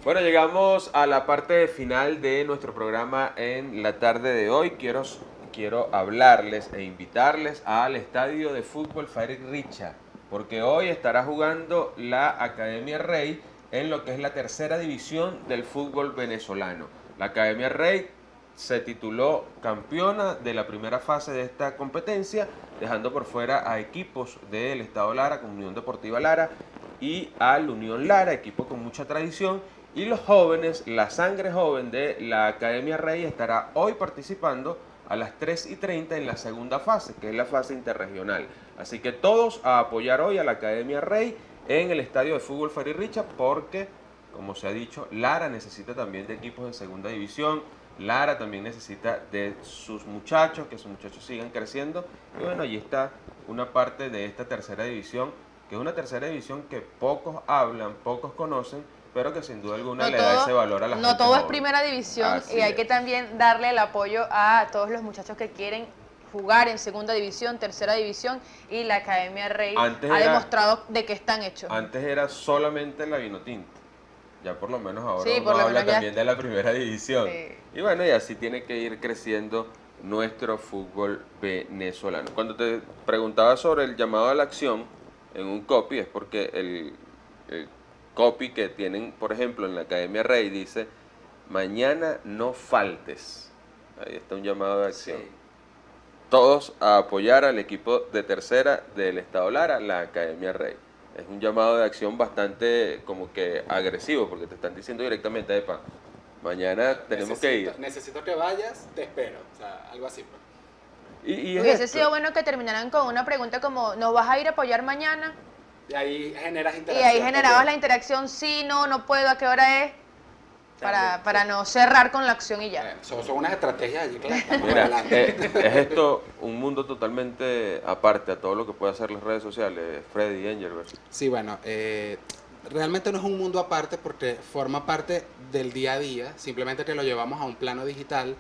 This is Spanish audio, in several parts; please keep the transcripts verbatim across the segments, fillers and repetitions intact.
Bueno, llegamos a la parte final de nuestro programa en la tarde de hoy. Quiero, quiero hablarles e invitarles al estadio de fútbol Farid Richa, porque hoy estará jugando la Academia Rey en lo que es la tercera división del fútbol venezolano. La Academia Rey se tituló campeona de la primera fase de esta competencia, dejando por fuera a equipos del Estado Lara, como Unión Deportiva Lara, y al Unión Lara, equipo con mucha tradición. Y los jóvenes, la sangre joven de la Academia Rey estará hoy participando a las tres y treinta en la segunda fase, que es la fase interregional. Así que todos a apoyar hoy a la Academia Rey en el estadio de fútbol Farid Richa, porque, como se ha dicho, Lara necesita también de equipos en segunda división. Lara también necesita de sus muchachos, que sus muchachos sigan creciendo. Y bueno, allí está una parte de esta tercera división, que es una tercera división que pocos hablan, pocos conocen, pero que sin duda alguna no le todo, da ese valor a la gente. No todo joven. es primera división. Así y hay es. que también darle el apoyo a todos los muchachos que quieren jugar en segunda división, tercera división, y la Academia Rey Antes ha era, demostrado de que están hechos. Antes era solamente la Vinotinto. Ya por lo menos ahora sí, uno por lo habla menos también ya... de la primera división. Sí. Y bueno, y así tiene que ir creciendo nuestro fútbol venezolano. Cuando te preguntaba sobre el llamado a la acción en un copy, es porque el, el copy que tienen, por ejemplo, en la Academia Rey dice: mañana no faltes. Ahí está un llamado de acción. Sí. Todos a apoyar al equipo de tercera del Estado Lara, la Academia Rey. Es un llamado de acción bastante como que agresivo, porque te están diciendo directamente: epa, mañana tenemos necesito, que ir. Necesito que vayas, te espero. O sea, algo así. Y, y Hubiese esto. sido bueno que terminaran con una pregunta como: ¿nos vas a ir a apoyar mañana? Y ahí generas Y interacción. ahí generabas la interacción: sí, no, no puedo, ¿a qué hora es? Para, para no cerrar con la acción y ya. Eh, son, son unas estrategias allí, claro. Mira, eh, es esto un mundo totalmente aparte a todo lo que puede hacer las redes sociales, Freddy y Engelbert. Sí, bueno, eh, realmente no es un mundo aparte porque forma parte del día a día, simplemente que lo llevamos a un plano digital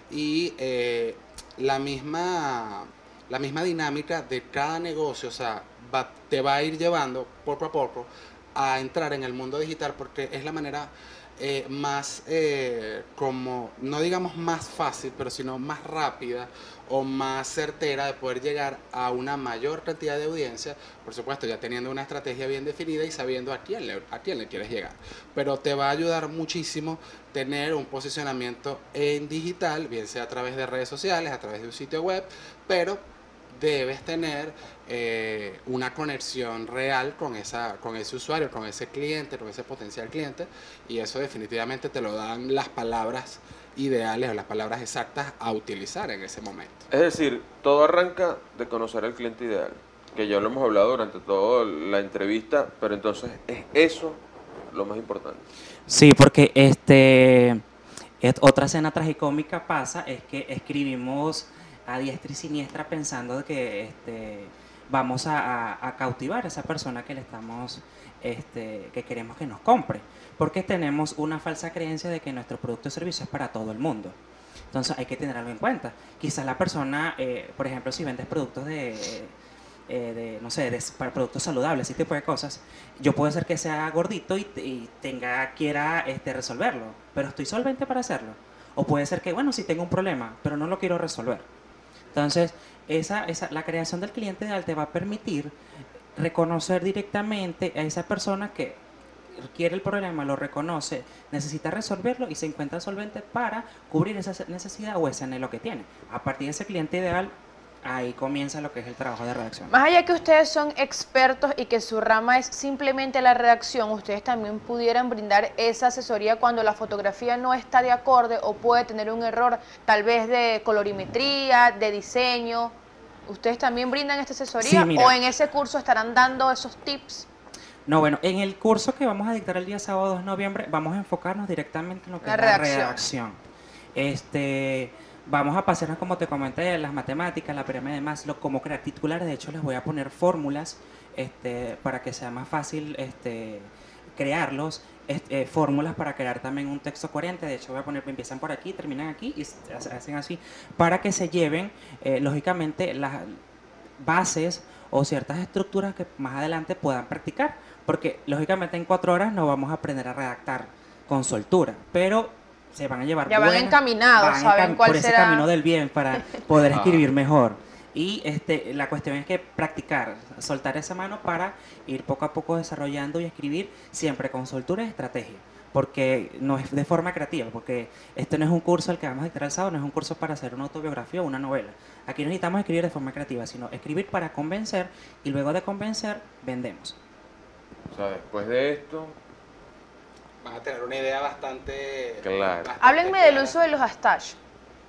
y eh, la misma, la misma dinámica de cada negocio, o sea, va, te va a ir llevando poco a poco a entrar en el mundo digital, porque es la manera eh, más, eh, como, no digamos más fácil, pero sino más rápida o más certera de poder llegar a una mayor cantidad de audiencia, por supuesto ya teniendo una estrategia bien definida y sabiendo a quién le, a quién le quieres llegar. Pero te va a ayudar muchísimo tener un posicionamiento en digital, bien sea a través de redes sociales, a través de un sitio web, pero debes tener eh, una conexión real con, esa, con ese usuario, con ese cliente, con ese potencial cliente, y eso definitivamente te lo dan las palabras ideales o las palabras exactas a utilizar en ese momento. Es decir, todo arranca de conocer al cliente ideal, que ya lo hemos hablado durante toda la entrevista, pero entonces es eso lo más importante. Sí, porque este otra escena tragicómica pasa es que escribimos a diestra y siniestra pensando de que este, vamos a, a, a cautivar a esa persona que le estamos, este, que queremos que nos compre, porque tenemos una falsa creencia de que nuestro producto o servicio es para todo el mundo. Entonces hay que tenerlo en cuenta. Quizás la persona, eh, por ejemplo, si vendes productos de, eh, de no sé, de, para productos saludables, ese tipo de cosas, yo puedo ser que sea gordito y, y tenga, quiera este, resolverlo, pero estoy solvente para hacerlo. O puede ser que, bueno, sí tengo un problema, pero no lo quiero resolver. Entonces, esa, esa, la creación del cliente ideal te va a permitir reconocer directamente a esa persona que quiere el problema, lo reconoce, necesita resolverlo y se encuentra solvente para cubrir esa necesidad o ese anhelo que tiene. A partir de ese cliente ideal, ahí comienza lo que es el trabajo de redacción. Más allá que ustedes son expertos y que su rama es simplemente la redacción, ustedes también pudieran brindar esa asesoría cuando la fotografía no está de acorde o puede tener un error, tal vez de colorimetría, de diseño. ¿Ustedes también brindan esta asesoría sí, mira, o en ese curso estarán dando esos tips? No, bueno, en el curso que vamos a dictar el día sábado dos de noviembre vamos a enfocarnos directamente en lo que la es redacción. la redacción. Este... Vamos a pasarnos, como te comenté, las matemáticas, la pirámide de Maslow, cómo crear titulares. De hecho, les voy a poner fórmulas este, para que sea más fácil este, crearlos, este, eh, fórmulas para crear también un texto coherente. De hecho, voy a poner, empiezan por aquí, terminan aquí y hacen así, para que se lleven, eh, lógicamente, las bases o ciertas estructuras que más adelante puedan practicar. Porque, lógicamente, en cuatro horas no vamos a aprender a redactar con soltura, pero se van a llevar Ya van buenas- encaminados, van saben encam- cuál por ese será. camino del bien para poder Ah. escribir mejor. Y este, la cuestión es que practicar, soltar esa mano para ir poco a poco desarrollando y escribir siempre con soltura y estrategia. Porque no es de forma creativa, porque este no es un curso al que vamos a dictar el sábado, no es un curso para hacer una autobiografía o una novela. Aquí no necesitamos escribir de forma creativa, sino escribir para convencer y luego de convencer, vendemos. O sea, después de esto, Van a tener una idea bastante... Claro. bastante Háblenme del clara. uso de los hashtags.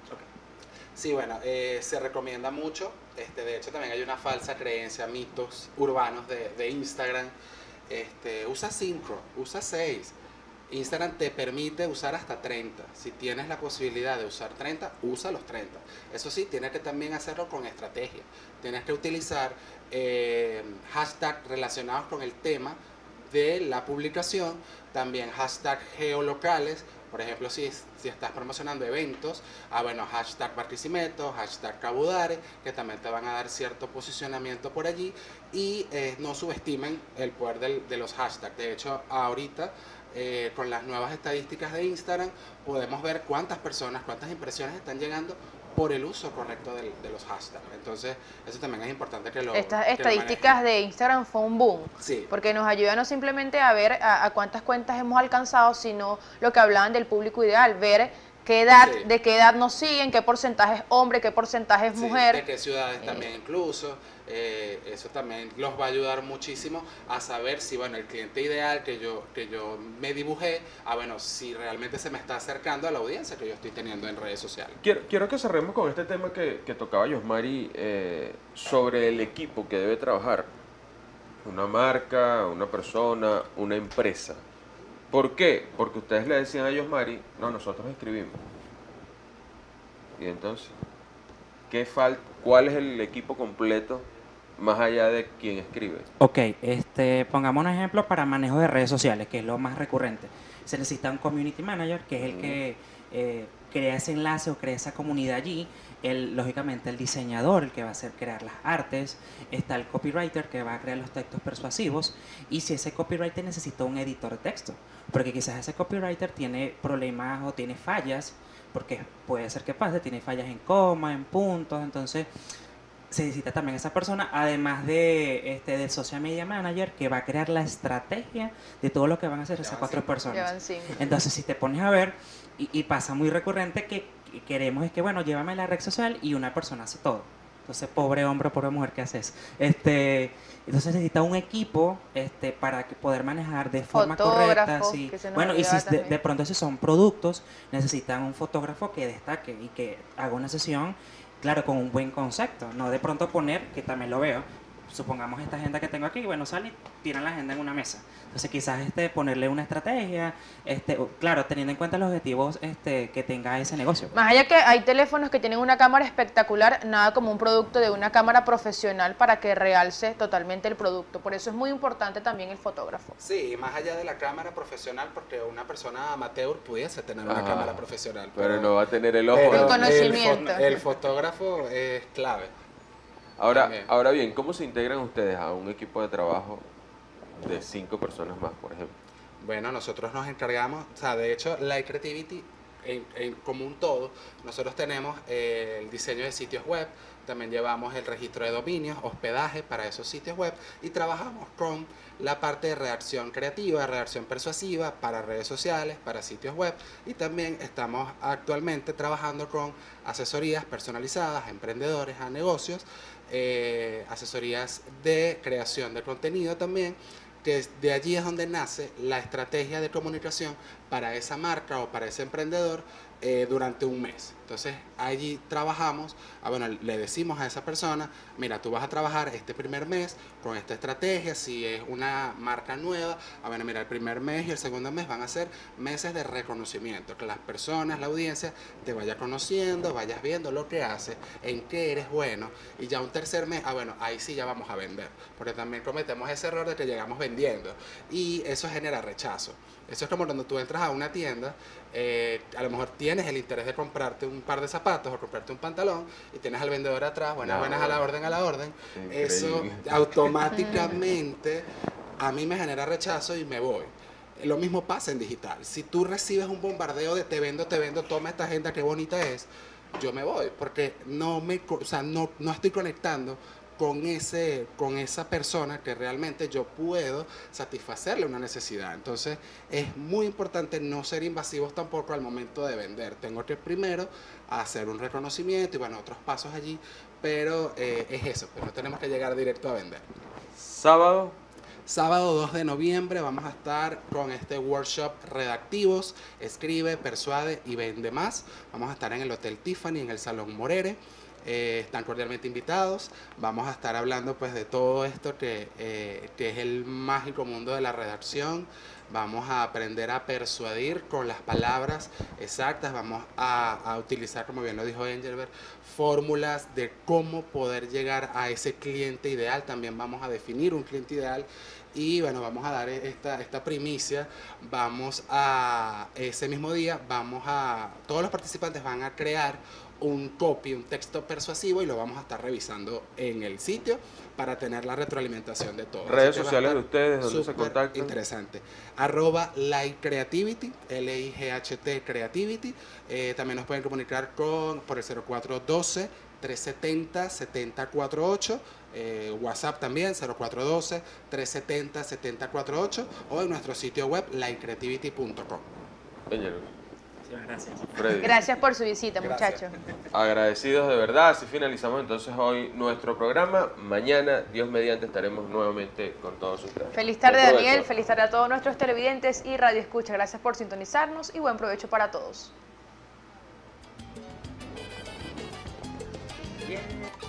Sí, bueno, eh, se recomienda mucho. Este, de hecho, también hay una falsa creencia, mitos urbanos de, de Instagram. Este, usa cinco, usa seis. Instagram te permite usar hasta treinta. Si tienes la posibilidad de usar treinta, usa los treinta. Eso sí, tienes que también hacerlo con estrategia. Tienes que utilizar eh, hashtags relacionados con el tema de la publicación, también hashtags geolocales. Por ejemplo, si, si estás promocionando eventos, ah, bueno, hashtag Barquisimeto, hashtag Cabudare, que también te van a dar cierto posicionamiento por allí. Y eh, no subestimen el poder del, de los hashtags. De hecho, ahorita, eh, con las nuevas estadísticas de Instagram, podemos ver cuántas personas, cuántas impresiones están llegando por el uso correcto del- de los hashtags. Entonces, eso también es importante que lo Estas que lo estadísticas de Instagram fue un boom. Sí. Porque nos ayuda no simplemente a ver a, a cuántas cuentas hemos alcanzado, sino lo que hablaban del público ideal, ver qué edad, Sí. de qué edad nos siguen, qué porcentaje es hombre, qué porcentaje es Sí, mujer. de qué ciudades también incluso. eh, eso también los va a ayudar muchísimo a saber si, bueno, el cliente ideal que yo, que yo me dibujé, ah, bueno, si realmente se me está acercando a la audiencia que yo estoy teniendo en redes sociales. quiero, quiero que cerremos con este tema que, que tocaba Yosmari eh, sobre el equipo que debe trabajar. Una marca, una persona, una empresa. ¿Por qué? Porque ustedes le decían a Yosmari, no, nosotros escribimos. Y entonces, ¿qué falta? ¿Cuál es el equipo completo más allá de quien escribe? Ok, este, pongamos un ejemplo para manejo de redes sociales, que es lo más recurrente. Se necesita un community manager, que es el que eh, crea ese enlace o crea esa comunidad allí. El, lógicamente el diseñador, el que va a hacer crear las artes. Está el copywriter, que va a crear los textos persuasivos. Y si ese copywriter necesita un editor de texto, porque quizás ese copywriter tiene problemas o tiene fallas, porque puede ser que pase, tiene fallas en coma, en puntos, entonces se necesita también esa persona, además de este del social media manager, que va a crear la estrategia de todo lo que van a hacer esas Llevan cuatro cinco. personas. Llevan cinco. Entonces, si te pones a ver, y, y pasa muy recurrente que, que queremos es que, bueno, llévame a la red social y una persona hace todo. Entonces, pobre hombre o pobre mujer, ¿qué haces? Este, entonces necesita un equipo este, para que poder manejar de forma correcta. Fotógrafos, Sí. que se nos Bueno, y si olvidaba de, también. de pronto si son productos, necesitan un fotógrafo que destaque y que haga una sesión, claro, con un buen concepto. No de pronto poner, que también lo veo, supongamos esta agenda que tengo aquí, bueno, sale y tiran la agenda en una mesa. Entonces quizás este, ponerle una estrategia, este, o- claro, teniendo en cuenta los objetivos este, que tenga ese negocio. Más allá que hay teléfonos que tienen una cámara espectacular, nada como un producto de una cámara profesional para que realce totalmente el producto. Por eso es muy importante también el fotógrafo. Sí, más allá de la cámara profesional, porque una persona amateur pudiese tener una Ah, cámara profesional. Pero no va a tener el ojo. pero El ¿no? conocimiento. fo- el fotógrafo es clave. Ahora, También. ahora bien, ¿cómo se integran ustedes a un equipo de trabajo de cinco personas más, por ejemplo? Bueno, nosotros nos encargamos, o sea, de hecho, Light Creativity, en, en como un todo, nosotros tenemos eh, el diseño de sitios web, también llevamos el registro de dominios, hospedaje para esos sitios web y trabajamos con la parte de redacción creativa, redacción persuasiva para redes sociales, para sitios web y también estamos actualmente trabajando con asesorías personalizadas a emprendedores, a negocios, eh, asesorías de creación de contenido también, que es- de allí es donde nace la estrategia de comunicación para esa marca o para ese emprendedor eh, durante un mes. Entonces allí trabajamos, ah, bueno, le decimos a esa persona, mira, tú vas a trabajar este primer mes con esta estrategia, si es una marca nueva, ah, bueno, mira, el primer mes y el segundo mes van a ser meses de reconocimiento, que las personas, la audiencia, te vaya conociendo, vayas viendo lo que haces, en qué eres bueno, y ya un tercer mes, ah, bueno, ahí sí ya vamos a vender, porque también cometemos ese error de que llegamos vendiendo, y eso genera rechazo. Eso es como cuando tú entras a una tienda, eh, a lo mejor tienes el interés de comprarte un par de zapatos o comprarte un pantalón y tienes al vendedor atrás, buenas, No, buenas, a la orden, a la orden. Eso Increíble. automáticamente a mí me genera rechazo y me voy. Lo mismo pasa en digital. Si tú recibes un bombardeo de te vendo, te vendo, toma esta agenda, qué bonita es, yo me voy, porque no, me, o sea, no, no estoy conectando con, ese, con esa persona que realmente yo puedo satisfacerle una necesidad. Entonces es muy importante no ser invasivos tampoco al momento de vender. Tengo que primero hacer un reconocimiento y bueno, otros pasos allí, pero eh, es eso, pero no tenemos que llegar directo a vender. Sábado. Sábado dos de noviembre vamos a estar con este workshop Redactivos, escribe, persuade y vende más. Vamos a estar en el Hotel Tiffany, en el Salón Morere. Eh, están cordialmente invitados. Vamos a estar hablando pues de todo esto que, eh, que es el mágico mundo de la redacción. Vamos a aprender a persuadir con las palabras exactas. Vamos a, a utilizar, como bien lo dijo Engelbert, fórmulas de cómo poder llegar a ese cliente ideal. También vamos a definir un cliente ideal. Y bueno, vamos a dar esta, esta primicia. Vamos a, ese mismo día, vamos a, todos los participantes van a crear un copy, un texto persuasivo y lo vamos a estar revisando en el sitio para tener la retroalimentación de todos. Redes sociales de ustedes, donde se contactan. Interesante. Arroba Light Creativity, L I G H T Creativity. Eh, también nos pueden comunicar con, por el cero cuatro uno dos, tres siete cero, siete cero cuatro ocho. Eh, WhatsApp también, cero cuatro uno dos, tres siete cero, siete cero cuatro ocho, o en nuestro sitio web light creativity punto com. Gracias. Freddy. Gracias por su visita, Gracias. muchachos. Agradecidos de verdad. Así finalizamos entonces hoy nuestro programa. Mañana, Dios mediante, estaremos nuevamente con todos ustedes. Feliz tarde, Buen provecho. Daniel. Feliz tarde a todos nuestros televidentes y radio escucha. Gracias por sintonizarnos y buen provecho para todos. Bien.